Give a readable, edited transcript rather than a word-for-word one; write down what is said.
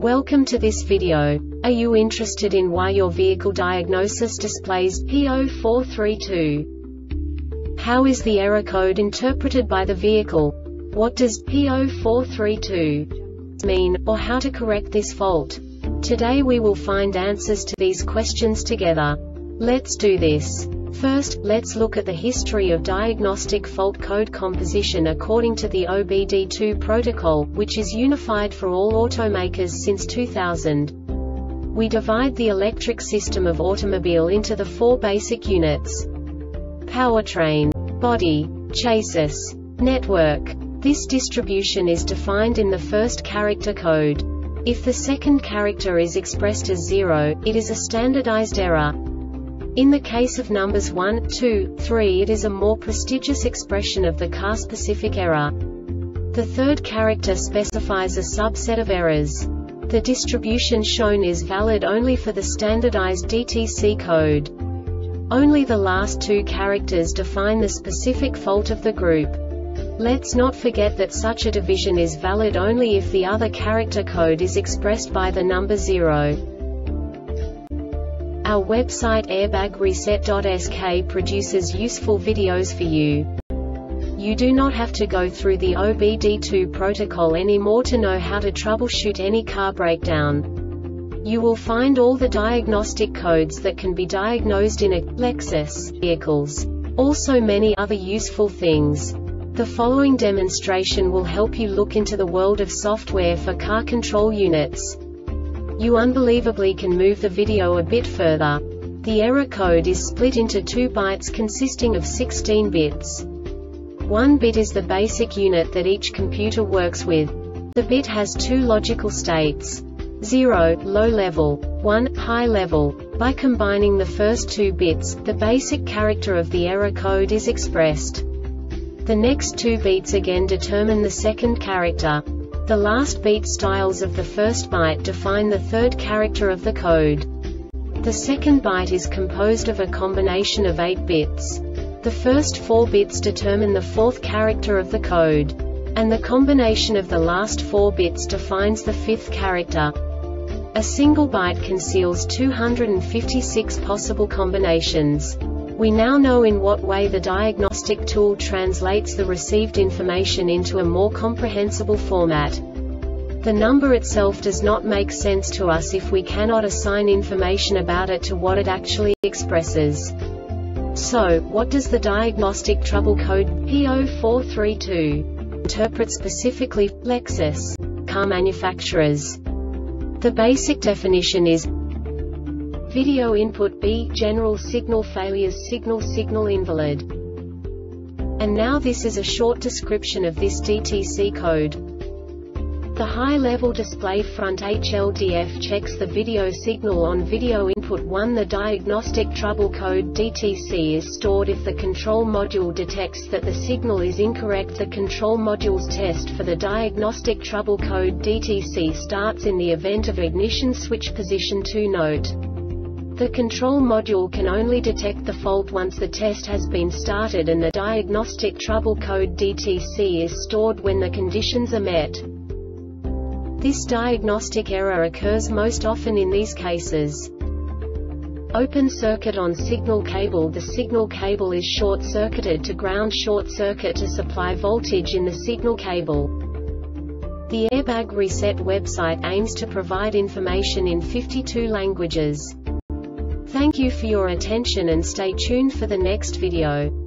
Welcome to this video. Are you interested in why your vehicle diagnosis displays P0432? How is the error code interpreted by the vehicle? What does P0432 mean, or how to correct this fault? Today we will find answers to these questions together. Let's do this. First, let's look at the history of diagnostic fault code composition according to the OBD2 protocol, which is unified for all automakers since 2000. We divide the electric system of automobile into the four basic units: powertrain, body, chassis, network. This distribution is defined in the first character code. If the second character is expressed as 0, it is a standardized error. In the case of numbers 1, 2, 3, it is a more prestigious expression of the car-specific error. The third character specifies a subset of errors. The distribution shown is valid only for the standardized DTC code. Only the last two characters define the specific fault of the group. Let's not forget that such a division is valid only if the other character code is expressed by the number 0. Our website airbagreset.sk produces useful videos for you. You do not have to go through the OBD2 protocol anymore to know how to troubleshoot any car breakdown. You will find all the diagnostic codes that can be diagnosed in a Lexus vehicles. Also many other useful things. The following demonstration will help you look into the world of software for car control units. You unbelievably can move the video a bit further. The error code is split into 2 bytes consisting of 16 bits. 1 bit is the basic unit that each computer works with. The bit has 2 logical states: 0, low level, 1, high level. By combining the first 2 bits, the basic character of the error code is expressed. The next 2 beats again determine the second character. The last beat styles of the first byte define the third character of the code. The second byte is composed of a combination of 8 bits. The first 4 bits determine the fourth character of the code. And the combination of the last 4 bits defines the fifth character. A single byte conceals 256 possible combinations. We now know in what way the diagnostic tool translates the received information into a more comprehensible format. The number itself does not make sense to us if we cannot assign information about it to what it actually expresses. So, what does the diagnostic trouble code P0432 interpret specifically for Lexus car manufacturers? The basic definition is video input B, general signal failures, signal invalid. And now this is a short description of this DTC code. The high-level display front HLDF checks the video signal on video input 1. The diagnostic trouble code DTC is stored if the control module detects that the signal is incorrect. The control module's test for the diagnostic trouble code DTC starts in the event of ignition switch position 2. Note: the control module can only detect the fault once the test has been started, and the diagnostic trouble code DTC is stored when the conditions are met. This diagnostic error occurs most often in these cases: open circuit on signal cable. The signal cable is short-circuited to ground. Short circuit to supply voltage in the signal cable. The Airbag Reset website aims to provide information in 52 languages. Thank you for your attention and stay tuned for the next video.